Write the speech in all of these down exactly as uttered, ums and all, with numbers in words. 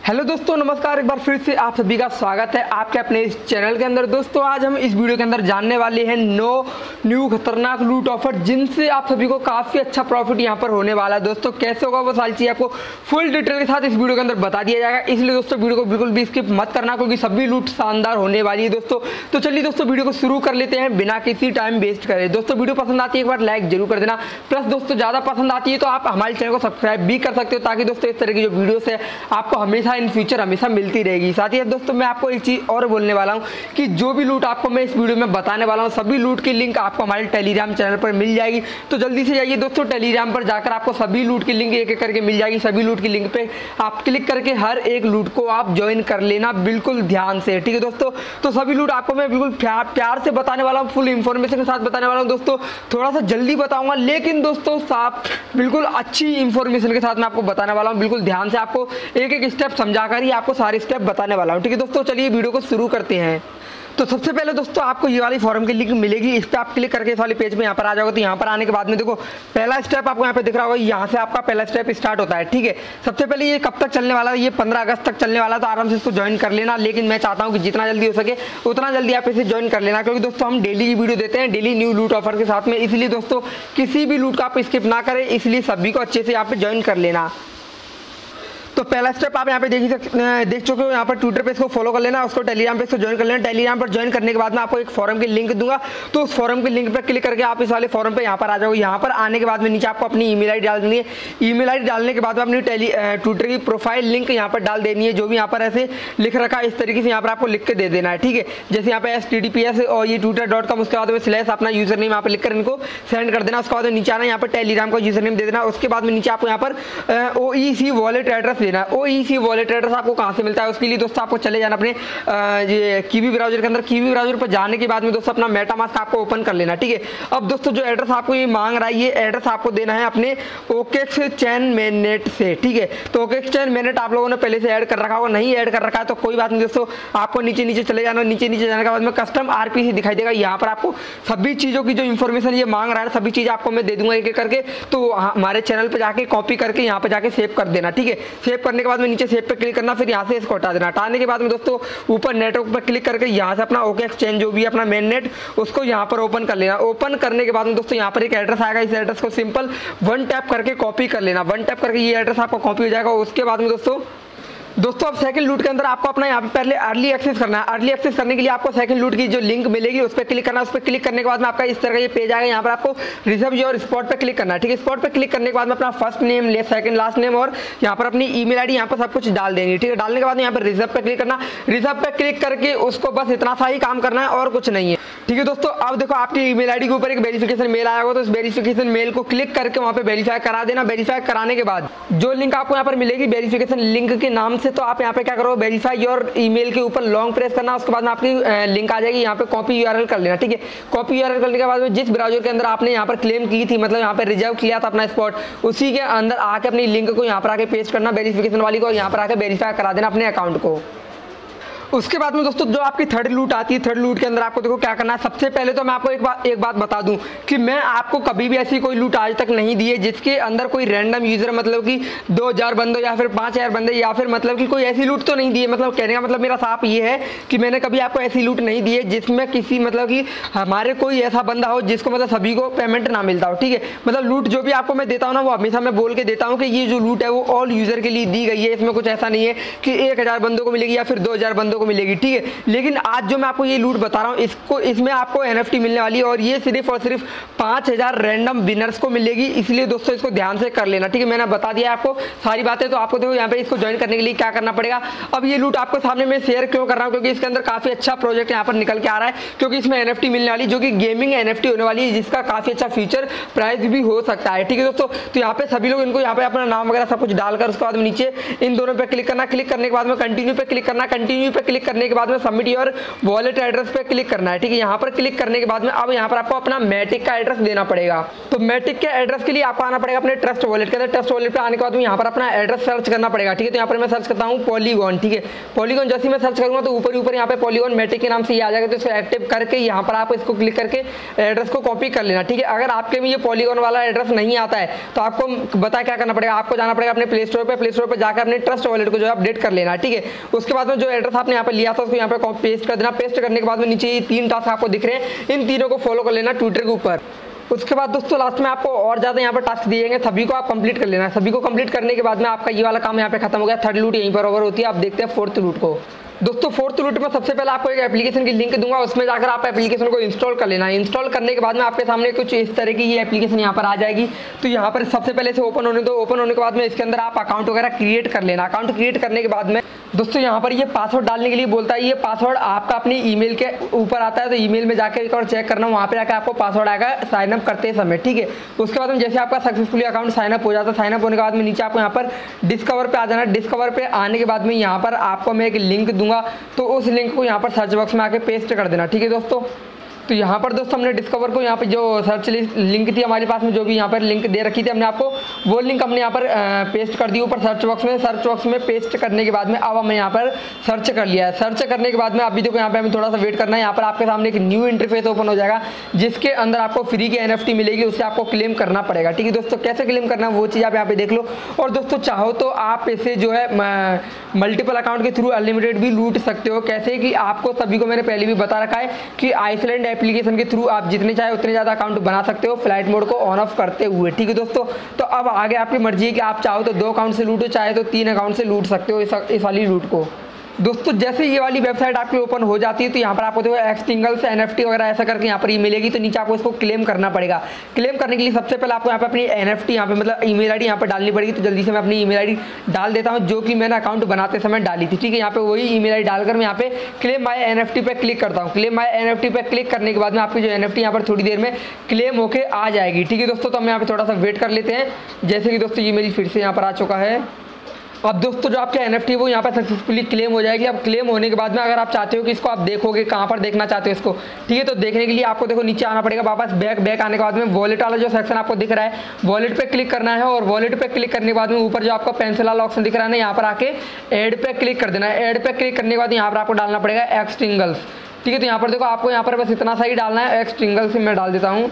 Hello दोस्तों, नमस्कार। एक बार फिर से आप सभी का स्वागत है आपके अपने इस चैनल के अंदर। दोस्तों आज हम इस वीडियो के अंदर जानने वाले हैं नौ न्यू खतरनाक लूट ऑफर जिनसे आप सभी को काफ़ी अच्छा प्रॉफिट यहां पर होने वाला है। दोस्तों कैसे होगा वो सारी चीज़ आपको फुल डिटेल के साथ इस वीडियो के अंदर बता दिया जाएगा, इसलिए दोस्तों वीडियो को बिल्कुल भी स्किप मत करना क्योंकि सभी लूट शानदार होने वाली है दोस्तों। तो चलिए दोस्तों वीडियो को शुरू कर लेते हैं बिना किसी टाइम वेस्ट करे। दोस्तों वीडियो पसंद आती है एक बार लाइक जरूर कर देना, प्लस दोस्तों ज़्यादा पसंद आती है तो आप हमारे चैनल को सब्सक्राइब भी कर सकते हो ताकि दोस्तों इस तरह की जो वीडियोस है आपको हमेशा इन फ्यूचर हमेशा मिलती रहेगी। साथ ही दोस्तों मैं आपको एक चीज और बोलने वाला हूं कि जो भी लूट आपको मैं इस वीडियो में बताने वाला हूं सभी लूट की लिंक आपको हमारे टेलीग्राम चैनल पर मिल जाएगी। तो जल्दी से जाइए दोस्तों टेलीग्राम पर जाकर आपको सभी लूट की लिंक एक एक करके मिल जाएगी। सभी लूट की लिंक पे आप क्लिक करके हर एक लूट को आप ज्वाइन कर लेना बिल्कुल ध्यान से, ठीक है दोस्तों। तो सभी लूट आपको मैं बिल्कुल प्यार, प्यार से बताने वाला हूँ, फुल इंफॉर्मेशन के साथ बताने वाला हूँ दोस्तों। थोड़ा सा जल्दी बताऊंगा लेकिन दोस्तों साफ बिल्कुल अच्छी इंफॉर्मेशन के साथ मैं आपको बताने वाला हूँ। बिल्कुल ध्यान से आपको एक एक स्टेप समझाकर ही आपको सारे स्टेप बताने वाला हूँ, ठीक है दोस्तों। चलिए वीडियो को शुरू करते हैं। तो सबसे पहले दोस्तों आपको ये वाली फॉर्म की लिंक मिलेगी, इस पर आप क्लिक करके इस वाले पेज पे यहाँ पर आ जाओगे। तो यहाँ पर आने के बाद में देखो पहला स्टेप आपको यहाँ पे दिख रहा होगा, यहाँ से आपका पहला स्टेप स्टार्ट होता है, ठीक है। सबसे पहले ये कब तक चलने वाला है, ये पंद्रह अगस्त तक चलने वाला है, तो आराम से इसको ज्वाइन कर लेना। लेकिन मैं चाहता हूँ कि जितना जल्दी हो सके उतना जल्दी आप इसे ज्वाइन कर लेना क्योंकि दोस्तों हम डेली की वीडियो देते हैं डेली न्यू लूट ऑफर के साथ में, इसलिए दोस्तों किसी भी लूट का आप स्किप ना करें, इसलिए सभी को अच्छे से यहाँ पे ज्वाइन कर लेना। तो पहला स्टेप आप यहाँ पे देख सकते देख चुके हो, यहाँ पर ट्विटर पे इसको फॉलो कर लेना, उसको टेलीग्राम पे इसको ज्वाइन कर लेना। टेलीग्राम पर ज्वाइन करने के बाद में आपको एक फॉरम की लिंक दूंगा, तो उस फॉरम की लिंक पर क्लिक करके आप इस वाले फॉरम पे यहाँ पर आ जाओगे। यहाँ पर आने के बाद में नीचे आपको अपनी ईमेल आईडी डाल देनी है। ईमेल आईडी डालने के बाद में अपनी टेली ट्विटर की प्रोफाइल लिंक यहाँ पर डाल देनी है, जो भी यहाँ पर ऐसे लिख रखा है इस तरीके से यहाँ पर आपको लिख के दे देना है, ठीक है। जैसे यहाँ पे S T D P S और ये ट्विटर डॉट कॉम, उसके बाद में स्लैश अपना यूजर नेम यहाँ पर लिख कर इनको सेंड कर देना। उसके बाद नीचे आना, यहाँ पर टेलीग्राम का यूजर नेम दे देना। उसके बाद में नीचे आपको यहाँ पर ओ ई सी वॉलेट एड्रेस देना है। ओ ई सी वॉलेट एड्रेस आपको कहां से मिलता है, उसके लिए दोस्तों आपको चले जाना अपने ये कीवी ब्राउजर के अंदर। कीवी ब्राउजर पर जाने के बाद में दोस्तों अपना मेटामास्क आपको ओपन कर लेना, ठीक है। अब दोस्तों जो एड्रेस आपको ये मांग रहा है ये एड्रेस आपको देना है अपने ओकेक्स चैन मेननेट से, ठीक है। तो ओकेक्स चैन मेननेट आप लोगों ने पहले से ऐड कर रखा होगा, नहीं ऐड कर रखा है तो कोई बात नहीं दोस्तों, आपको नीचे नीचे चले जाना। नीचे नीचे जाने के बाद में कस्टम आरपीसी दिखाई देगा, यहाँ पर आपको सभी चीजों की जो इन्फॉर्मेशन ये मांग रहा है सभी चीज आपको मैं दे दूंगा एक एक करके। तो हमारे चैनल पर जाके कॉपी करके यहाँ पर जाके सेव कर देना, ठीक है। सेव करने के बाद में नीचे सेव पे क्लिक करना, फिर यहाँ से इसको हटा देना। हटाने के बाद में दोस्तों ऊपर नेटवर्क पर क्लिक करके यहाँ से अपना ओके एक्सचेंज जो भी अपना मेन नेट उसको यहाँ पर ओपन कर लेना। ओपन करने के बाद में दोस्तों यहाँ पर एक एड्रेस आएगा, इस एड्रेस को सिंपल वन टैप करके कॉपी कर लेना। वन टैप करके ये एड्रेस आपका कॉपी हो जाएगा। उसके बाद में दोस्तों दोस्तों अब सेकंड लूट के अंदर आपको अपना यहाँ पे पहले अर्ली एक्सेस करना है। अर्ली एक्सेस करने के लिए आपको सेकंड लूट की जो लिंक मिलेगी उस पर क्लिक करना है। उस पर क्लिक करने के बाद में आपका इस तरह का ये पेज आएगा, यहाँ पर आपको रिजर्व योर स्पॉट पे क्लिक करना है, ठीक है। स्पॉट पे क्लिक करने के बाद में अपना first name, second last name और यहाँ पर अपनी ईमेल आईडी यहाँ पर सब कुछ डाल देंगे, ठीक है। डालने के बाद यहाँ पर रिजर्व पे क्लिक करना। रिजर्व पे क्लिक करके उसको बस इतना सा ही काम करना है और कुछ नहीं है, ठीक है दोस्तों। अब देखो आपकी ईमेल आईडी के ऊपर एक वेरिफिकेशन मेल आया होगा, तो इस वेरिफिकेशन मेल को क्लिक करके वहाँ पे वेरीफाई करा देना। वेरीफाई कराने के बाद जो लिंक आपको यहाँ पर मिलेगी वेरिफिकेशन लिंक के नाम से, तो आप यहाँ पे क्या करो वेरीफाई योर ईमेल के ऊपर लॉन्ग प्रेस करना। उसके बाद में आपकी लिंक आ जाएगी, यहाँ पे कॉपी यूआरएल कर लेना, ठीक है। कॉपी यूआरएल करने के बाद में जिस ब्राउजर के अंदर आपने यहाँ पर क्लेम की थी, मतलब यहाँ पे रिजर्व किया था अपना स्पॉट, उसी के अंदर आके अपनी लिंक को यहाँ पर आके पेस्ट करना वेरिफिकेशन वाली को, यहाँ पर आके वेरीफाई करा देना अपने अकाउंट को। उसके बाद में दोस्तों जो आपकी थर्ड लूट आती है, थर्ड लूट के अंदर आपको देखो क्या करना है। सबसे पहले तो मैं आपको एक बात एक बात बता दूं कि मैं आपको कभी भी ऐसी कोई लूट आज तक नहीं दी है जिसके अंदर कोई रैंडम यूजर मतलब कि दो हजार बंदे या फिर पाँच हजार बंदे या फिर मतलब कि कोई ऐसी लूट तो नहीं दी है। मतलब कहने का मतलब मेरा साफ ये है कि मैंने कभी आपको ऐसी लूट नहीं दी है जिसमें किसी मतलब कि हमारे कोई ऐसा बंदा हो जिसको मतलब सभी को पेमेंट ना मिलता हो, ठीक है। मतलब लूट जो भी आपको मैं देता हूँ ना वो हमेशा मैं बोल के देता हूँ कि ये जो लूट है वो ऑल यूजर के लिए दी गई है। इसमें कुछ ऐसा नहीं है कि एक हजार बंदों को मिलेगी या फिर दो हजार बंदों को मिलेगी, ठीक है। लेकिन आज जो मैं आपको ये लूट बता रहा हूँ इसको इसमें आपको एनएफटी मिलने वाली है और ये सिर्फ और सिर्फ पाँच हजार रैंडम विनर्स को मिलेगी, इसलिए दोस्तों इसको ध्यान से कर लेना, ठीक है। मैंने बता दिया आपको सारी बातें। तो आपको देखो यहाँ पे इसको ज्वाइन करने के लिए क्या करना पड़ेगा। अब ये लूट आपको सामने मैं शेयर क्यों कर रहा हूँ, क्योंकि इसके अंदर काफी अच्छा प्रोजेक्ट यहाँ पर निकल के आ रहा है, क्योंकि इसमें एनएफटी मिलने वाली जो कि गेमिंग एनएफटी होने वाली है, जिसका काफी अच्छा फ्यूचर प्राइस भी हो सकता है, ठीक है दोस्तों। तो यहाँ पे सभी लोग इनको यहाँ पे अपना नाम वगैरह सब कुछ डालकर उसके बाद नीचे इन दोनों पे क्लिक करना। क्लिक करने के बाद में कंटिन्यू पे क्लिक करना। कंटिन्यू पे क्लिक करने के बाद में सबमिट योर वॉलेट एड्रेस पे क्लिक करना है। ठीक है, यहाँ पर क्लिक करने के बाद में अब यहाँ पर आपको अपना मैटिक का एड्रेस देना पड़ेगा। तो मैटिक के एड्रेस के लिए आपको आना पड़ेगा अपने ट्रस्ट वॉलेट के अंदर। ट्रस्ट वॉलेट पे आने के बाद में यहाँ पर अपना एड्रेस सर्च करना पड़ेगा। ठीक है, तो यहाँ पर मैं सर्च करता हूँ पॉलीगॉन। ठीक है, पॉलीगॉन जैसे मैं सर्च करूँगा तो ऊपर ऊपर यहाँ पे पॉलीगॉन मैटिक के नाम से ये आ जाएगा। तो इसको एक्टिव करके यहाँ पर आप इसको क्लिक करके एड्रेस को कॉपी कर लेना। ठीक है, अगर आपके में ये पॉलीगॉन वाला एड्रेस नहीं आता है तो आपको बता क्या करना पड़ेगा, आपको जाना पड़ेगा अपने प्ले स्टोर पे। प्ले स्टोर पे जाकर अपने ट्रस्ट वॉलेट को जो है अपडेट कर लेना। ठीक है, उसके बाद में जो एड्रेस आपने यहाँ पर लिया था उसको यहाँ पे पेस्ट कर देना। पेस्ट करने के बाद में नीचे ये तीन टास्क आपको दिख रहे हैं, इन तीनों को फॉलो कर लेना ट्विटर के ऊपर। उसके बाद दोस्तों लास्ट में आपको और ज़्यादा यहाँ पर टास्क दिए जाएंगे, सभी को आप कंप्लीट कर लेना। सभी को कंप्लीट करने के बाद में आपका ये वाला काम यहाँ पे खत्म हो गया। थर्ड लूट यहीं पर ओवर होती है। आप देखते हैं फोर्थ लूट को। दोस्तों फोर्थ लूट में सबसे पहले आपको एक एप्लीकेशन की लिंक दूंगा, उसमें जाकर आप एप्लीकेशन को इंस्टॉल कर लेना है। इंस्टॉल करने के बाद में आपके सामने कुछ इस तरह की ये एप्लीकेशन यहाँ पर आ जाएगी। तो यहाँ पर सबसे पहले से ओपन होने दो। ओपन होने के बाद में इसके अंदर आप अकाउंट वगैरह क्रिएट कर लेना। अकाउंट क्रिएट करने के बाद में दोस्तों यहाँ पर ये पासवर्ड डालने के लिए बोलता है। ये पासवर्ड आपका अपनी ईमेल के ऊपर आता है, तो ईमेल में जाकर एक और चेक करना, वहाँ पे जाकर आपको पासवर्ड आएगा साइन अप करते समय। ठीक है, उसके बाद में जैसे आपका सक्सेसफुली अकाउंट साइन अप हो जाता है, साइन अप होने के बाद में नीचे आपको यहाँ पर डिस्कवर पे आ जाना। डिस्कवर पे आने के बाद में यहाँ पर आपको मैं एक लिंक दूंगा, तो उस लिंक को यहाँ पर सर्च बॉक्स में आके पेस्ट कर देना। ठीक है दोस्तों, तो यहाँ पर दोस्तों हमने डिस्कवर को यहाँ पे जो सर्च लिंक थी हमारे पास में, जो भी यहाँ पर लिंक दे रखी थी हमने आपको, वो लिंक हमने यहाँ पर पेस्ट कर दी ऊपर सर्च बॉक्स में। सर्च बॉक्स में पेस्ट करने के बाद में अब हमने यहाँ पर सर्च कर लिया है। सर्च करने के बाद में अभी देखो यहाँ पे हमें थोड़ा सा वेट करना है। यहाँ पर आपके सामने एक न्यू इंटरफेस ओपन हो जाएगा, जिसके अंदर आपको फ्री की एनएफटी मिलेगी, उससे आपको क्लेम करना पड़ेगा। ठीक है दोस्तों, कैसे क्लेम करना है वो चीज़ आप यहाँ पे देख लो। और दोस्तों चाहो तो आप इसे जो है मल्टीपल अकाउंट के थ्रू अनलिमिटेड भी लूट सकते हो। कैसे कि आपको सभी को मैंने पहले भी बता रखा है कि आइसलैंड एप्लीकेशन के थ्रू आप जितने चाहे उतने ज़्यादा अकाउंट बना सकते हो फ्लाइट मोड को ऑन ऑफ करते हुए। ठीक है दोस्तों, तो अब आगे आपकी मर्जी है कि आप चाहो तो दो अकाउंट से लूटो, चाहे तो तीन अकाउंट से लूट सकते हो इस, इस वाली लूट को। दोस्तों जैसे ये वाली वेबसाइट आपकी ओपन हो जाती है तो यहाँ पर आपको देखो एक्सटिंगल्स एनएफटी वगैरह ऐसा करके यहाँ पर ये मिलेगी। तो नीचे आपको इसको क्लेम करना पड़ेगा। क्लेम करने के लिए सबसे पहले आपको यहाँ पर अपनी एनएफटी यहाँ पे मतलब ईमेल आईडी यहाँ पर डालनी पड़ेगी। तो जल्दी से मैं अपनी ईमेल आईडी डाल देता हूँ, जो कि मैंने अकाउंट बनाते समय डाली थी। ठीक है, यहाँ पे वही ईमेल आईडी डालकर मैं यहाँ पे क्लेम माय एनएफटी पे क्लिक करता हूँ। क्लेम माय एनएफटी पे क्लिक करने के बाद में आपकी जो एनएफटी यहाँ पर थोड़ी देर में क्लेम होके आ जाएगी। ठीक है दोस्तों, तो हम यहाँ पे थोड़ा सा वेट कर लेते हैं। जैसे कि दोस्तों ये मेरी फिर से यहाँ पर आ चुका है। अब दोस्तों जो आपके एनएफटी वो यहाँ पर सक्सेसफुली क्लेम हो जाएगी। अब क्लेम होने के बाद में अगर आप चाहते हो कि इसको आप देखोगे, कहाँ पर देखना चाहते हो इसको, ठीक है, तो देखने के लिए आपको देखो नीचे आना पड़ेगा वापस। बैक बैक आने के बाद में वॉलेट वाला जो सेक्शन आपको दिख रहा है, वॉलेट पे क्लिक करना है। और वॉलेट पे क्लिक करने के बाद में ऊपर जो आपका पेंसिल वाला ऑप्शन दिख रहा है ना, यहाँ पर आके ऐड पे क्लिक कर देना है। ऐड पे क्लिक करने के बाद यहाँ पर आपको डालना पड़ेगा एक्सटिंगल्स। ठीक है, तो यहाँ पर देखो आपको यहाँ पर बस इतना सा ही डालना है। एक्सटिंगल्स मैं डाल देता हूँ,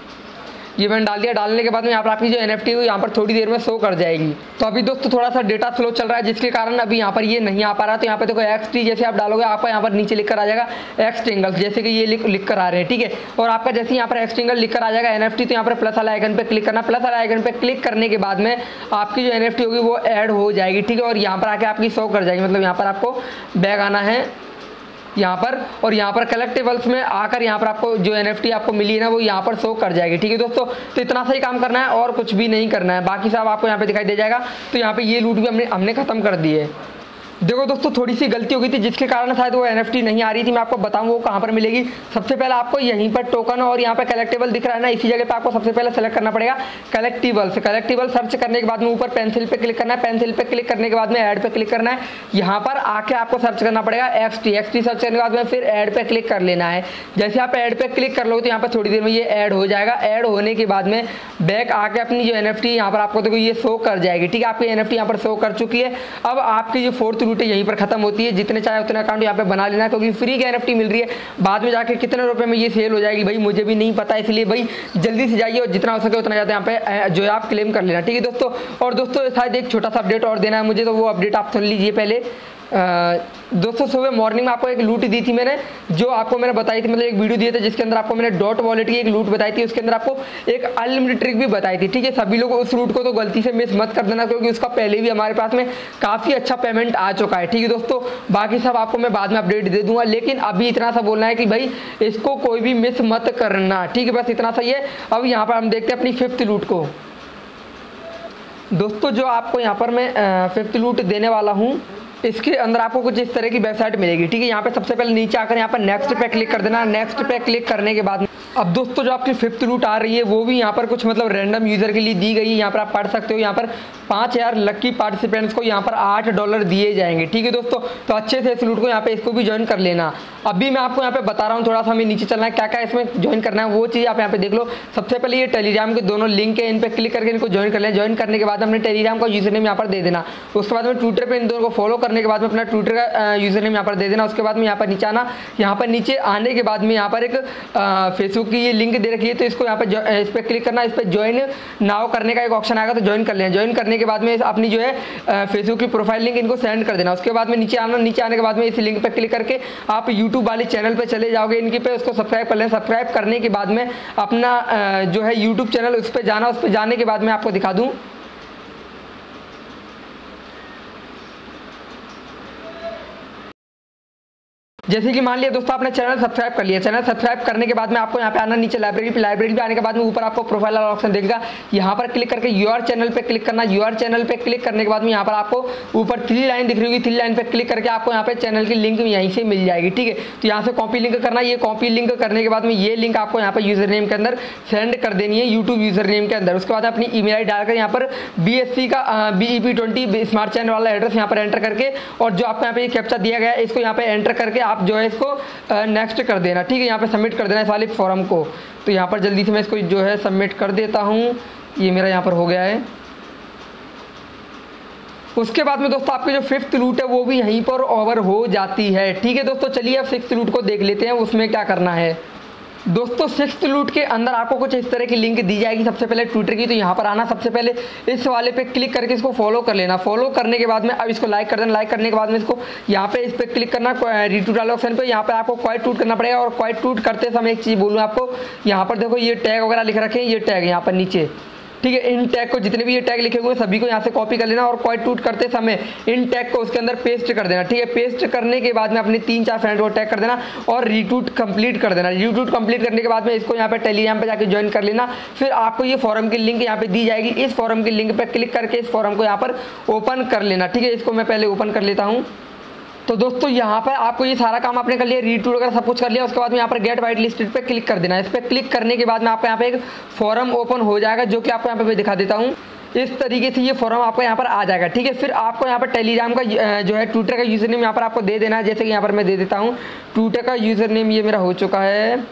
ये मैंने डाल दिया। डालने के बाद में यहाँ पर आपकी जो एनएफटी है यहाँ पर थोड़ी देर में शो कर जाएगी। तो अभी दोस्तों थोड़ा सा डेटा स्लो चल रहा है, जिसके कारण अभी यहाँ पर ये नहीं आ पा रहा। तो यहाँ पे देखो एक्स टी जैसे आप डालोगे आपका यहाँ पर नीचे लिख कर आ जाएगा एक्सटिंगल, जैसे कि ये लिख लिख कर आ रहे हैं। ठीक है, और आपका जैसे यहाँ पर एक्सटिंगल लिख कर आ जाएगा एनएफटी, तो यहाँ पर प्लस वाला आइकन पे क्लिक करना। प्लस वाला आइकन पे क्लिक करने के बाद में आपकी जो एनएफटी होगी वो ऐड हो जाएगी। ठीक है, और यहाँ पर आके आपकी शो कर जाएगी। मतलब यहाँ पर आपको बैग आना है यहाँ पर, और यहाँ पर कलेक्टिबल्स में आकर यहाँ पर आपको जो एनएफटी आपको मिली है ना वो यहाँ पर शो कर जाएगी। ठीक है दोस्तों, तो इतना सही काम करना है और कुछ भी नहीं करना है, बाकी सब आपको यहाँ पे दिखाई दे जाएगा। तो यहाँ पे ये लूट भी हमने हमने खत्म कर दी है। देखो दोस्तों थोड़ी सी गलती हो गई थी, जिसके कारण शायद वो एनएफटी नहीं आ रही थी। मैं आपको बताऊं वो कहाँ पर मिलेगी। सबसे पहले आपको यहीं पर टोकन और यहाँ पे कलेक्टिबल दिख रहा है ना, इसी जगह पे आपको सबसे पहले सेलेक्ट करना पड़ेगा कलेक्टिबल्स। कलेक्टिबल सर्च करने के बाद में ऊपर पेंसिल पे क्लिक करना है। पेंसिल पे क्लिक करने के बाद में ऐड पे क्लिक करना है। यहाँ पर आके आपको सर्च करना पड़ेगा X T. X T search करने के बाद में फिर ऐड पे क्लिक कर लेना है। जैसे आप ऐड पे क्लिक कर लो तो यहाँ पर थोड़ी देर में ये ऐड हो जाएगा। ऐड होने के बाद में बैक आके अपनी जो एनएफटी यहाँ पर आपको देखो ये शो कर जाएगी। ठीक है, आपकी एनएफटी यहाँ पर शो कर चुकी है। अब आपकी जो फोर्थ रूट है यहीं पर खत्म होती है। जितने चाहे उतने अकाउंट यहाँ पे बना लेना, क्योंकि फ्री की एनएफटी मिल रही है। बाद में जाके कितने रुपए में ये सेल हो जाएगी भाई मुझे भी नहीं पता, इसलिए भाई जल्दी से जाइए और जितना हो सके उतना ज़्यादा यहाँ पे जो है आप क्लेम कर लेना। ठीक है दोस्तों, और दोस्तों शायद एक छोटा सा अपडेट और देना है मुझे, तो वो अपडेट आप सुन लीजिए पहले। आ, दोस्तों सुबह मॉर्निंग में आपको एक लूट दी थी मैंने, जो आपको मैंने बताई थी, मतलब एक वीडियो दिए थे जिसके अंदर आपको मैंने डॉट वॉलेट की एक लूट बताई थी। उसके अंदर आपको एक अनलिमिटेड ट्रिक भी बताई थी। ठीक है, सभी लोग उस लूट को तो गलती से मिस मत कर देना, क्योंकि उसका पहले भी हमारे पास में काफ़ी अच्छा पेमेंट आ चुका है। ठीक है दोस्तों, बाकी सब आपको मैं बाद में अपडेट दे दूंगा, लेकिन अभी इतना सा बोलना है कि भाई इसको कोई भी मिस मत करना। ठीक है, बस इतना सही है। अब यहाँ पर हम देखते हैं अपनी फिफ्थ लूट को। दोस्तों जो आपको यहाँ पर मैं फिफ्थ लूट देने वाला हूँ इसके अंदर आपको कुछ इस तरह की वेबसाइट मिलेगी। ठीक है, यहाँ पे सबसे पहले नीचे आकर यहाँ पर नेक्स्ट पे क्लिक कर देना। नेक्स्ट पे क्लिक करने के बाद अब दोस्तों जो आपकी फिफ्थ लूट आ रही है वो भी यहाँ पर कुछ मतलब रैंडम यूज़र के लिए दी गई है। यहाँ पर आप पढ़ सकते हो, यहाँ पर पाँच हज़ार लक्की पार्टिसिपेंट्स को यहाँ पर आठ डॉलर दिए जाएंगे। ठीक है दोस्तों, तो अच्छे से इस लूट को यहाँ पे इसको भी ज्वाइन कर लेना। अभी मैं आपको यहाँ पे बता रहा हूँ, थोड़ा सा हमें नीचे चलना है, क्या क्या इसमें ज्वाइन करना है वो चीज़ आप यहाँ पे देख लो। सबसे पहले ये टेलीग्राम के दोनों लिंक है, इन पर क्लिक करके इनको ज्वाइन कर लें। ज्वाइन करने के बाद अपने टेलीग्राम का यूजर नेम यहाँ पर दे देना। उसके बाद में ट्विटर पर इन दोनों को फॉलो करने के बाद में अपना ट्विटर का यूजर नेम यहाँ पर दे देना। उसके बाद में यहाँ पर नीचे आना, यहाँ पर नीचे आने के बाद में यहाँ पर एक फेसबुक की ये लिंक दे रखी है, तो इसको यहाँ पर इस पर क्लिक करना। इस पर ज्वाइन नाउ करने का एक ऑप्शन आएगा, तो ज्वाइन कर लें। ज्वाइन करने के बाद में अपनी जो है फेसबुक की प्रोफाइल लिंक इनको सेंड कर देना। उसके बाद में नीचे आना, नीचे आने के बाद में इस लिंक पर क्लिक करके आप यूट्यूब वाले चैनल पे चले जाओगे, इनके पे उसको सब्सक्राइब कर लें। सब्सक्राइब करने के बाद में अपना जो है यूट्यूब चैनल उस पर जाना। उस पर जाने के बाद मैं आपको दिखा दूँ, जैसे कि मान लिया दोस्तों आपने चैनल सब्सक्राइब कर लिया। चैनल सब्सक्राइब करने के बाद में आपको यहाँ पे आना नीचे लाइब्रेरी पे। लाइब्रेरी पे आने के बाद में ऊपर आपको प्रोफाइल वाला ऑप्शन देखेगा, यहाँ पर क्लिक करके यूर चैनल पे क्लिक करना। यूर चैनल पे क्लिक करने के बाद में यहाँ पर आपको ऊपर थ्री लाइन दिख रही होगी, थ्री लाइन पे क्लिक करके आपको यहाँ पे चैनल की लिंक यहीं से मिल जाएगी। ठीक है, तो यहाँ से कॉपी लिंक करना। ये कॉपी लिंक करने के बाद में ये लिंक आपको यहाँ पर यूजर नेम के अंदर सेंड कर देनी है, यूट्यूब यूजर नेम के अंदर। उसके बाद अपनी ईमेल आई डालकर यहाँ पर बी एस सी का B E P twenty smart channel वाला एड्रेस यहाँ पर एंटर करके, और जो आपको यहाँ पे कैप्चा दिया गया है इसको यहाँ पे एंटर करके आप जो है इसको नेक्स्ट कर देना। ठीक है, यहाँ पे सबमिट कर देना इस वाले फॉर्म को। तो यहाँ पर जल्दी से मैं इसको जो है सबमिट कर देता हूँ। ये मेरा यहाँ पर हो गया है। उसके बाद में दोस्तों आपकी जो फिफ्थ लूट है वो भी यहीं पर ओवर हो जाती है। ठीक है दोस्तों, चलिए अब सिक्स्थ लूट को देख लेते हैं, उसमें क्या करना है। दोस्तों सिक्स्थ लूट के अंदर आपको कुछ इस तरह की लिंक दी जाएगी, सबसे पहले ट्विटर की। तो यहाँ पर आना, सबसे पहले इस वाले पे क्लिक करके इसको फॉलो कर लेना। फॉलो करने के बाद में अब इसको लाइक कर देना। लाइक करने के बाद में इसको यहाँ पे इस पर क्लिक करना, रीट्वीट वाले ऑप्शन पे। यहाँ पे आपको क्वाइट ट्वीट करना पड़ेगा। और क्वाइट ट्वीट करते समय एक चीज़ बोलूँ आपको, यहाँ पर देखो ये टैग वगैरह लिख रखे हैं, ये टैग यहाँ पर नीचे। ठीक है, इन टैग को जितने भी ये टैग लिखे हुए हैं सभी को यहाँ से कॉपी कर लेना, और क्वाइट ट्वीट करते समय इन टैग को उसके अंदर पेस्ट कर देना। ठीक है, पेस्ट करने के बाद में अपने तीन चार फ्रेंड को टैग कर देना और रीट्वीट कंप्लीट कर देना। रीट्वीट कंप्लीट करने के बाद में इसको यहाँ पे टेलीग्राम पे जाके ज्वाइन कर लेना। फिर आपको ये फॉरम की लिंक यहाँ पे दी जाएगी, इस फॉरम की लिंक पे क्लिक करके इस फॉरम को यहाँ पर ओपन कर लेना। ठीक है, इसको मैं पहले ओपन कर लेता हूँ। तो दोस्तों यहाँ पर आपको ये सारा काम आपने कर लिया, रीट्वीट वगैरह सब कुछ कर लिया। उसके बाद में यहाँ पर गेट वाइट लिस्टेड पे क्लिक कर देना। इस पर क्लिक करने के बाद में आपको यहाँ पे एक फॉर्म ओपन हो जाएगा, जो कि आपको यहाँ पे मैं दिखा देता हूँ। इस तरीके से ये फॉर्म आपको यहाँ पर आ जाएगा। ठीक है, फिर आपको यहाँ पर टेलीग्राम का जो है ट्विटर का यूज़र नेम यहाँ पर आपको दे देना है। जैसे कि यहाँ पर मैं दे देता हूँ, ट्विटर का यूज़र नेम ये मेरा हो चुका है।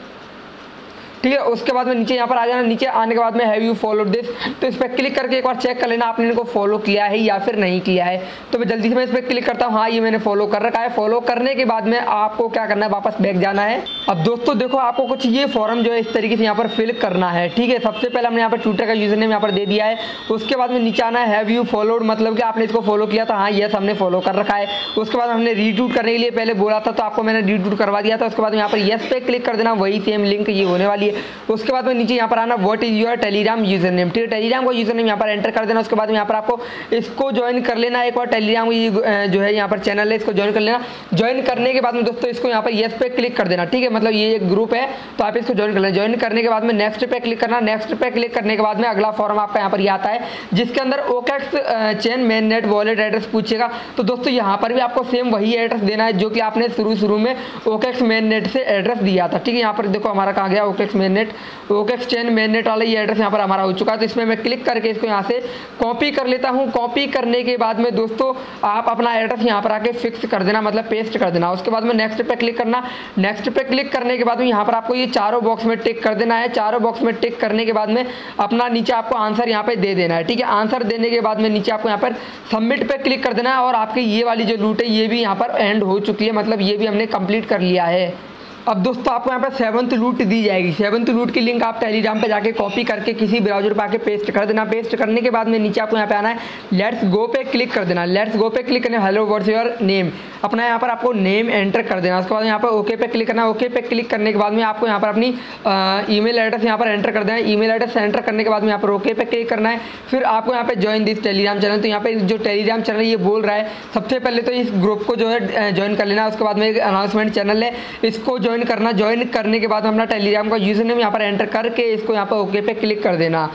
ठीक है, उसके बाद में नीचे यहाँ पर आ जाना। नीचे आने के बाद में हैव यू फॉलोड दिस, तो इस पर क्लिक करके एक बार चेक कर लेना आपने इनको फॉलो किया है या फिर नहीं किया है। तो मैं जल्दी से मैं इस पर क्लिक करता हूँ, हाँ ये मैंने फॉलो कर रखा है। फॉलो करने के बाद में आपको क्या करना है, वापस बैक जाना है। अब दोस्तों देखो आपको कुछ ये फॉर्म जो है इस तरीके से यहाँ पर फिल करना है। ठीक है, सबसे पहले हमने यहाँ पर ट्विटर का यूजर नेम यहाँ पर दे दिया है। उसके बाद में नीचे आना है हैव यू फॉलोड, मतलब कि आपने इसको फॉलो किया था, हाँ यस हमने फॉलो कर रखा है। उसके बाद हमने रीट्वीट करने के लिए पहले बोला था, तो आपको मैंने रीट्वीट करवा दिया था। उसके बाद यहाँ पर यस पे क्लिक कर देना, वही सेम लिंक ये होने वाली है। उसके बाद में नीचे यहाँ पर आना what is your Telegram user name. ठीक है, टेलीग्राम का यूजर नेम यहाँ पर एंटर कर देना। उसके बाद यहाँ पर आपको इसको ज्वाइन कर लेना। एक बार टेलीग्राम जो है यहाँ पर चैनल है, इसको ज्वाइन कर लेना। ज्वाइन करने के बाद में दोस्तों इसको यहाँ पर यस पे क्लिक कर देना। ठीक है, मतलब ये एक ग्रुप है तो आप इसको ज्वाइन कर लेना। ज्वाइन करने के बाद में नेक्स्ट पे क्लिक करना। नेक्स्ट पे क्लिक करने के बाद में अगला फॉर्म आपका यहाँ पर ये आता है, जिसके अंदर OKX chain mainnet wallet address पूछेगा। तो दोस्तों यहाँ पर भी आपको सेम वही एड्रेस देना है जो कि आपने शुरू शुरू में ओकेक्स मेन नेट से एड्रेस दिया था। ठीक है, यहाँ पर देखो हमारा कहाँ गया OKX mainnet, OKX chain mainnet वाला ये एड्रेस यहाँ पर हमारा हो चुका है। तो इसमें मैं क्लिक करके इसको यहाँ से कॉपी कर लेता हूँ। कॉपी करने के बाद में दोस्तों आप अपना एड्रेस यहाँ पर आके फिक्स कर देना, मतलब पेस्ट कर देना। उसके बाद में नेक्स्ट पे क्लिक करना। नेक्स्ट पे क्लिक करने के बाद में यहाँ पर आपको ये चारों बॉक्स में टिक कर देना है। चारों बॉक्स में टिक करने के बाद में अपना नीचे आपको आंसर यहाँ पे दे देना है। ठीक है, आंसर देने के बाद में नीचे आपको यहाँ पर सबमिट पे क्लिक कर देना है, और आपकी ये वाली जो लूट है ये भी यहाँ पर एंड हो चुकी है, मतलब ये भी हमने कंप्लीट कर लिया है। अब दोस्तों आपको यहाँ पर सेवंथ लूट दी जाएगी। सेवंथ लूट की लिंक आप टेलीग्राम पे जाके कॉपी करके किसी ब्राउजर पे आके पेस्ट कर देना। पेस्ट करने के बाद में नीचे आपको यहाँ पे आना है, लेट्स गो पे क्लिक कर देना। लेट्स गो पे क्लिक करना, हेलो व्हाट्स योर नेम, अपना यहाँ पर आपको नेम एंटर कर देना। उसके बाद यहाँ पर ओके पे क्लिक करना। ओके पे क्लिक करने के बाद में आपको यहाँ पर अपनी ईमेल एड्रेस यहाँ पर एंटर कर देना। ईमेल एड्रेस एंटर करने के बाद में यहाँ पर ओके पे क्लिक करना है। फिर आपको यहाँ पे ज्वाइन दिस टेलीग्राम चैनल, तो यहाँ पे जो टेलीग्राम चैनल ये बोल रहा है, सबसे पहले तो इस ग्रुप को जो है ज्वाइन कर लेना। उसके बाद में एक अनाउंसमेंट चैनल है, इसको ज्वाइन करना। ज्वाइन करने के बाद अपना टेलीग्राम का यूजर नेम यहाँ पर एंटर करके इसको यहाँ पर ओके पे क्लिक कर देना।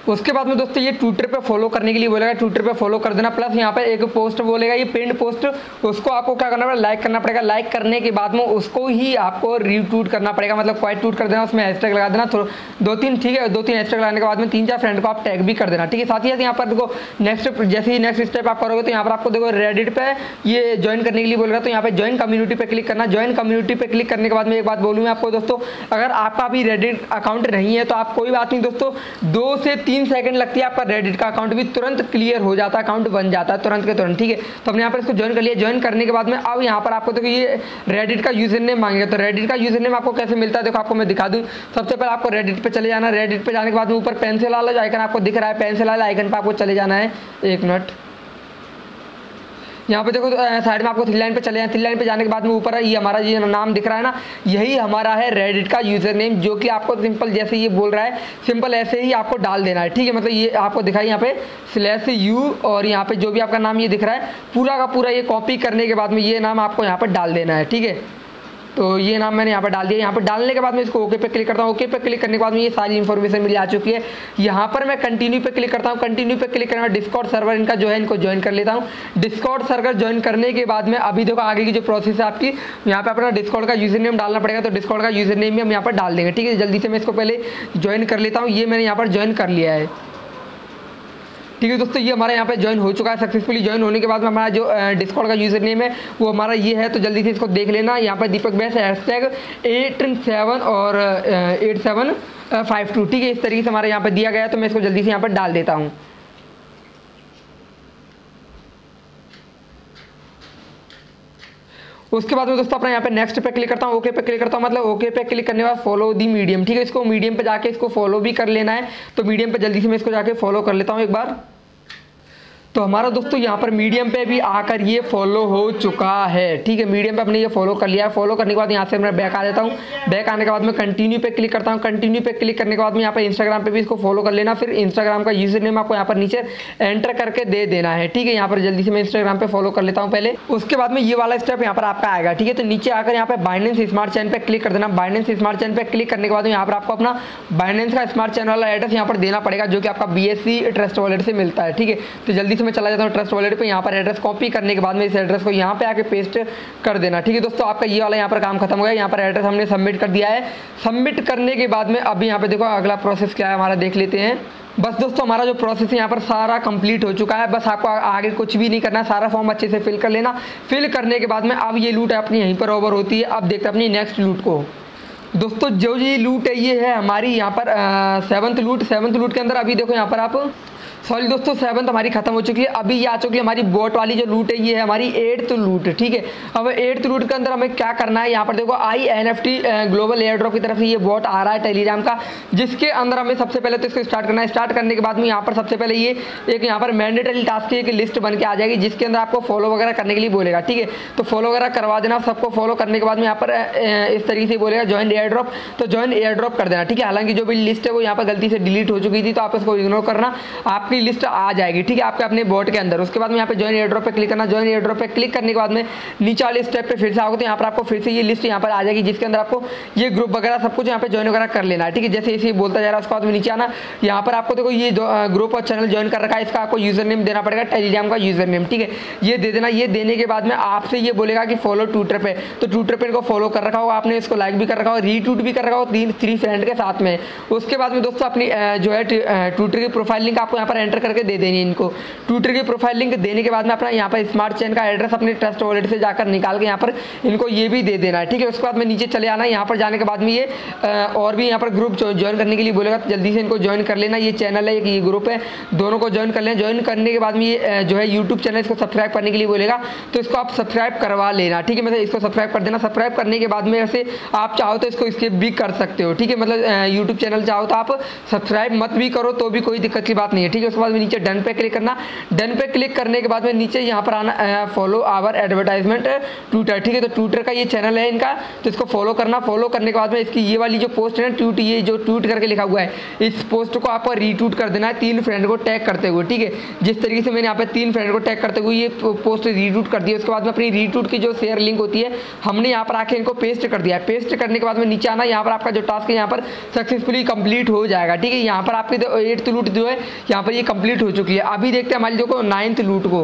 उसके बाद में दोस्तों ये ट्विटर पे फॉलो करने के लिए बोलेगा, ट्विटर पे फॉलो कर देना। प्लस यहाँ पे एक पोस्ट बोलेगा, ये पिंड पोस्ट, उसको आपको क्या करना पड़ेगा, लाइक करना पड़ेगा। लाइक करने के बाद में उसको ही आपको रीट्वीट करना पड़ेगा, मतलब क्वाइट ट्वीट कर देना, उसमें हैशटैग लगा देना तो दो तीन, ठीक है। दो तीन हैशटैग लगाने के बाद में तीन चार फ्रेंड को आप टैग भी कर देना, ठीक है। साथ ही साथ यहाँ पर देखो नेक्स्ट, जैसे ही नेक्स्ट स्टेप आप करोगे तो यहाँ पर आपको देखो रेडिट पे ये ज्वाइन करने के लिए बोलेगा, तो यहाँ पे ज्वाइन कम्युनिटी पे क्लिक करना। ज्वाइन कम्युनिटी पे क्लिक करने के बाद में एक बात बोलूँ मैं आपको दोस्तों, अगर आपका अभी रेडिट अकाउंट नहीं है तो आप कोई बात नहीं दोस्तों, दो से तीन सेकंड लगती है, आपका रेडिट का अकाउंट भी तुरंत क्लियर हो जाता है, अकाउंट बन जाता है तुरंत के तुरंत, ठीक है। तो हमने यहाँ पर इसको ज्वाइन कर लिया। ज्वाइन करने के बाद में अब यहाँ पर आपको देखो ये रेडिट का यूजर नेम मांगेगा, तो रेडिट का यूजर नेम आपको कैसे मिलता है देखो आपको मैं दिखा दूँ। सबसे पहले आपको रेडिट पे चले जाना। रेडिट पे जाने के बाद में ऊपर पेंसिल वाला जो आइकन आपको दिख रहा है, पेंसिल वाला आइकन पे आपको चले जाना है। एक मिनट, यहाँ पे देखो साइड में आपको थ्री लाइन पे चले जाए। थ्री लाइन पे जाने के बाद में ऊपर ये हमारा ये नाम दिख रहा है ना, यही हमारा है रेडिट का यूजर नेम, जो कि आपको सिंपल जैसे ये बोल रहा है, सिंपल ऐसे ही आपको डाल देना है, ठीक है। मतलब ये आपको दिखाई यहाँ पे स्लैश यू और यहाँ पे जो भी आपका नाम ये दिख रहा है पूरा का पूरा ये कॉपी करने के बाद में ये नाम आपको यहाँ पर डाल देना है, ठीक है। तो ये नाम मैंने यहाँ पर डाल दिया। यहाँ पर डालने के बाद में इसको ओके पे क्लिक करता हूँ। ओके पे क्लिक करने के बाद में ये सारी इन्फॉर्मेशन मिल आ चुकी है। यहाँ पर मैं कंटिन्यू पे क्लिक करता हूँ। कंटिन्यू पे क्लिक करने में डिस्कॉर्ड सर्वर इनका जो है इनको ज्वाइन कर लेता हूँ। डिस्कॉर्ड सर्वर ज्वाइन करने के बाद में अभी देखो आगे की जो प्रोसेस है आपकी, यहाँ पे अपना डिस्कॉर्ड का यूजर नेम डालना पड़ेगा, तो डिस्कॉर्ड का यूजर नेम भी हम यहाँ पर डाल देंगे, ठीक है। जल्दी से मैं इसको पहले ज्वाइन कर लेता हूँ। ये मैंने यहाँ पर ज्वाइन कर लिया है, ठीक है दोस्तों। ये हमारा यहाँ पे ज्वाइन हो चुका है सक्सेसफुली। ज्वाइन होने के बाद में हमारा जो डिस्कॉर्ड का यूजर नेम है वो हमारा ये है, तो जल्दी से इसको देख लेना। यहाँ पर Deepak Bais hashtag eight seven और एट सेवन फाइव टू, ठीक है। इस तरीके से हमारे यहाँ पर दिया गया है, तो मैं इसको जल्दी से यहाँ पर डाल देता हूँ। उसके बाद में दोस्तों अपना यहाँ पे नेक्स्ट पे क्लिक करता हूँ। ओके पे क्लिक करता हूँ, मतलब ओके पे क्लिक करने के बाद फॉलो दी मीडियम, ठीक है। इसको मीडियम पे जाके इसको फॉलो भी कर लेना है, तो मीडियम पे जल्दी से मैं इसको जाके फॉलो कर लेता हूँ एक बार। तो हमारा दोस्तों यहाँ पर मीडियम पे भी आकर ये फॉलो हो चुका है, ठीक है। मीडियम पे अपने ये फॉलो कर लिया है। फॉलो करने के बाद यहाँ से मैं बैक आ जाता हूँ। बैक आने के बाद में कंटिन्यू पे क्लिक करता हूँ। कंटिन्यू पे क्लिक करने के बाद में यहाँ पर इंस्टाग्राम पे भी इसको फॉलो कर लेना। फिर इंस्टाग्राम का यूजर नेम आपको यहाँ पर नीचे एंटर करके दे देना है, ठीक है। यहाँ पर जल्दी से मैं इंस्टाग्राम पे फॉलो कर लेता हूँ पहले। उसके बाद में ये वाला स्टेप यहाँ पर आपका आएगा, ठीक है। तो नीचे आकर यहाँ पे बाइनेंस स्मार्ट चेन पे क्लिक कर देना। बाइनेंस स्मार्ट चेन पे क्लिक करने के बाद यहाँ पर आपको अपना बाइनेंस का स्मार्ट चेन वाला एड्रेस यहाँ पर देना पड़ेगा, जो कि आपका B S C trust wallet से मिलता है, ठीक है। तो जल्दी से मैं चला जाता हूँ ट्रस्ट वॉलेट पे। यहाँ पर एड्रेस कॉपी करने के बाद में इस एड्रेस को यहाँ पे आके पेस्ट कर देना, ठीक है दोस्तों। आपका ये वाला यहाँ पर काम खत्म हो गया। यहाँ पर एड्रेस हमने सबमिट कर दिया है। सबमिट करने के बाद में अभी यहाँ पे देखो अगला प्रोसेस क्या है हमारा, देख लेते हैं। बस दोस्तों हमारा जो प्रोसेस है यहाँ पर सारा कंप्लीट हो चुका है। बस आपको आगे कुछ भी नहीं करना है, सारा फॉर्म अच्छे से फिल कर लेना। फिल करने के बाद में अब ये लूट अपनी यहीं पर ओवर होती है। अब देखते हैं अपनी नेक्स्ट लूट को। दोस्तों जो ये लूट है ये है हमारी यहाँ पर सेवंथ लूट। सेवंथ लूट के अंदर अभी देखो यहाँ पर आप, सॉरी दोस्तों सेवंथ हमारी खत्म हो चुकी है। अभी ये आ चुकी है हमारी बोट वाली जो लूट है, ये है हमारी एट्थ लूट, ठीक है। अब एट्थ लूट के अंदर हमें क्या करना है, यहाँ पर देखो I N F T global airdrop की तरफ से ये बोट आ रहा है टेलीग्राम का, जिसके अंदर हमें सबसे पहले तो इसको स्टार्ट करना है। स्टार्ट करने के बाद में यहाँ पर सबसे पहले ये एक यहाँ पर मैंडेटरी टास्क की एक लिस्ट बन के आ जाएगी, जिसके अंदर आपको फॉलो वगैरह करने के लिए बोलेगा, ठीक है। तो फॉलो वगैरह करवा देना। सबको फॉलो करने के बाद में यहाँ पर इस तरीके से बोलेगा ज्वाइन एयर ड्रॉप, तो ज्वाइन एयर ड्रॉप कर देना, ठीक है। हालांकि जो भी लिस्ट है वो यहाँ पर गलती से डिलीट हो चुकी थी, तो आप इसको इग्नोर करना, आपकी लिस्ट आ जाएगी, ठीक है, आपके अपने बोट के अंदर। उसके बाद में यहाँ पे ज्वाइन एयर ड्रॉप पे क्लिक करना। ज्वाइन एयर ड्रॉप पे क्लिक करने के बाद में नीचे वाले स्टेप पे फिर से आओगे तो यहाँ पर आपको फिर से ये लिस्ट यहाँ पर आ जाएगी, जिसके अंदर आपको ये ग्रुप वगैरह सब कुछ यहाँ पे ज्वाइन वगैरह कर लेना है, ठीक है। जैसे इसे बोलता जा रहा है उसके बाद में नीचे आना। यहाँ पर आपको देखो ये ग्रुप और चैनल ज्वाइन कर रखा है, इसका आपको यूजर नेम देना पड़ेगा, टेलीग्राम का यूजर नेम, ठीक है। ये दे देना। ये देने के बाद में आपसे ये बोलेगा कि फॉलो ट्विटर पे, तो ट्विटर पे इनको फॉलो कर रखा होगा आपने, इसको लाइक भी कर रखा होगा, रीट्वीट भी कर रखा होगा तीन थ्री फ्रेंड के साथ में। उसके बाद में दोस्तों अपनी जो है ट्विटर की प्रोफाइल लिंक आपको यहाँ पर एंटर करके दे देनी है इनको। ट्विटर की प्रोफाइल लिंक देने के बाद में अपना यहाँ पर स्मार्ट चेन का एड्रेस अपने ट्रस्ट वॉलेट से जाकर निकाल के यहाँ पर इनको ये भी दे देना है, ठीक है। उसके बाद में नीचे चले आना। यहाँ पर जाने के बाद में ये और भी यहाँ पर ग्रुप ज्वाइन करने के लिए बोलेगा, तो जल्दी से इनको ज्वाइन कर लेना। ये चैनल है, ये ग्रुप है, दोनों को ज्वाइन कर लेना। ज्वाइन करने के बाद में ये जो है यूट्यूब चैनल इसको सब्सक्राइब करने के लिए बोलेगा, तो इसको आप सब्सक्राइब करवा लेना, ठीक है। मतलब इसको सब्सक्राइब कर देना। सब्सक्राइब करने के बाद में ऐसे आप चाहो तो इसको स्किप भी कर सकते हो, ठीक है। मतलब यूट्यूब चैनल चाहो तो आप सब्सक्राइब मत भी करो तो भी कोई दिक्कत की बात नहीं है, ठीक है। उसके बाद में नीचे डन पे क्लिक करना। डन पे क्लिक करने के बाद में नीचे यहाँ पर आना फॉलो आवर एडवर्टाइजमेंट ट्विटर, ठीक है। तो ट्विटर का ये चैनल है इनका, तो इसको फॉलो करना। फॉलो करने के बाद में इसकी ये वाली जो पोस्ट है ना ट्वीट, ये जो ट्वीट करके लिखा हुआ है, इस पोस्ट को आपको रीट्वीट कर देना है तीन फ्रेंड को टैग करते हुए, ठीक है। जिस तरीके से मैंने यहाँ पे तीन फ्रेंड को टैग करते हुए ये पोस्ट रीट्वीट कर दी है, उसके बाद में अपनी रीट्वीट की जो शेयर लिंक होती है हमने यहाँ पर आके इनको पेस्ट कर दिया है। पेस्ट करने के बाद में नीचे आना, यहाँ पर आपका जो टास्क है यहाँ पर सक्सेसफुली कंप्लीट हो जाएगा, ठीक है। यहाँ पर आपकी एट्थ लूट जो है यहाँ पर ये कंप्लीट हो चुकी है। अभी देखते हैं हमारी देखो नाइन्थ लूट को।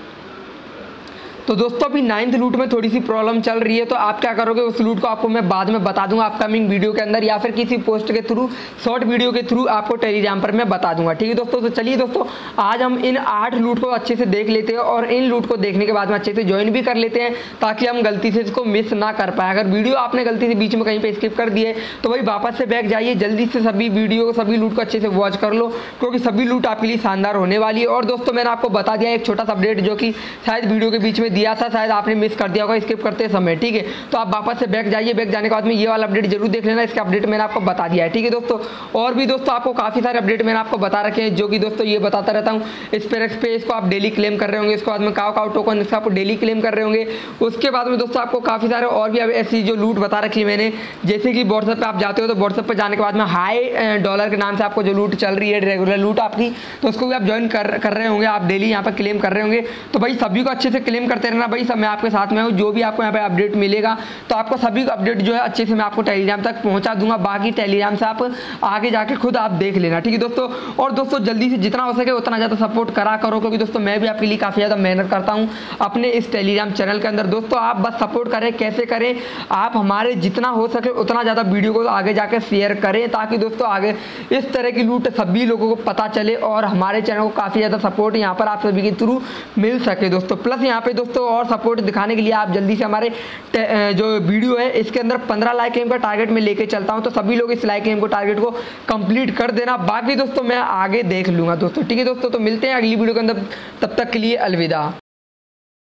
तो दोस्तों अभी नाइन्थ लूट में थोड़ी सी प्रॉब्लम चल रही है, तो आप क्या करोगे, उस लूट को आपको मैं बाद में बता दूंगा अपकमिंग वीडियो के अंदर, या फिर किसी पोस्ट के थ्रू, शॉर्ट वीडियो के थ्रू आपको टेलीग्राम पर मैं बता दूंगा, ठीक है दोस्तों। तो चलिए दोस्तों आज हम इन आठ लूट को अच्छे से देख लेते हैं और इन लूट को देखने के बाद में अच्छे से ज्वाइन भी कर लेते हैं, ताकि हम गलती से इसको मिस ना कर पाए। अगर वीडियो आपने गलती से बीच में कहीं पर स्किप कर दिए तो वही वापस से बैक जाइए, जल्दी से सभी वीडियो को, सभी लूट को अच्छे से वॉच कर लो, क्योंकि सभी लूट आपके लिए शानदार होने वाली है। और दोस्तों मैंने आपको बता दिया एक छोटा सा अपडेट जो कि शायद वीडियो के बीच में दिया था, शायद आपने मिस कर दिया होगा स्किप करते समय, ठीक है। तो आप वापस से बैक जाइए, बैक जाने के बाद में ये वाला अपडेट जरूर देख लेना, इसके अपडेट मैंने आपको बता दिया है, ठीक है दोस्तों। और भी दोस्तों आपको काफी सारे अपडेट मैंने आपको बता रखे हैं, जो कि दोस्तों ये बताता रहता हूँ। स्पेरेक्स पे इसको आप डेली क्लेम कर रहे होंगे, इसके बाद में काउ काउ टोकन इसका आपको डेली क्लेम कर रहे होंगे। उसके बाद में दोस्तों आपको काफी सारे और भी ऐसी जो लूट बता रखी है मैंने, जैसे कि व्हाट्सएप पे आप जाते हो तो व्हाट्सएप पे जाने के बाद में हाई डॉलर के नाम से आपको जो लूट चल रही है, रेगुलर लूट आपकी, तो उसको भी आप ज्वाइन कर कर रहे होंगे, आप डेली यहाँ पर क्लेम कर रहे होंगे। तो भाई सभी को अच्छे से क्लेम करते रहना भाई, सब मैं आपके साथ में हूँ। जो भी आपको यहाँ पे अपडेट मिलेगा तो आपको सभी अपडेट जो है अच्छे से मैं आपको टेलीग्राम तक पहुंचा दूंगा, बाकी टेलीग्राम से आप आगे जाके खुद आप देख लेना, ठीक है दोस्तों। और दोस्तों जल्दी से जितना हो सके उतना ज़्यादा सपोर्ट करा करो, क्योंकि दोस्तों मैं भी आपके लिए काफ़ी ज़्यादा मेहनत करता हूँ अपने इस टेलीग्राम चैनल के अंदर। दोस्तों आप बस सपोर्ट करें, कैसे करें, आप हमारे जितना हो सके उतना ज़्यादा वीडियो को आगे जाकर शेयर करें, ताकि दोस्तों आगे इस तरह की लूट सभी लोगों को पता चले और हमारे चैनल को काफ़ी ज़्यादा सपोर्ट यहाँ पर आप सभी के थ्रू मिल सके दोस्तों। प्लस यहाँ पे दोस्तों और सपोर्ट दिखाने के लिए आप जल्दी से हमारे जो वीडियो है इसके अंदर पंद्रह लाइक एम का टारगेट में लेके चलता हूं, तो सभी लोग इस लाइक एम को टारगेट को कंप्लीट कर देना, बाकी दोस्तों मैं आगे देख लूंगा दोस्तों, ठीक है दोस्तों। तो मिलते हैं अगली वीडियो के अंदर, तब तक के लिए अलविदा।